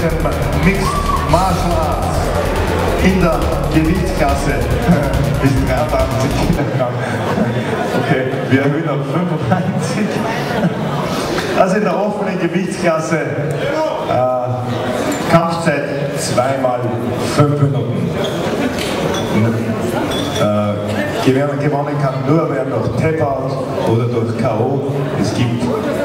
Mixed Martial Arts in der Gewichtsklasse bis 83 Kilogramm. Okay, wir erhöhen auf 95. Also in der offenen Gewichtsklasse Kampfzeit 2 mal 5 Minuten. Gewonnen kann nur werden durch Tap-Out oder durch K.O. Es gibt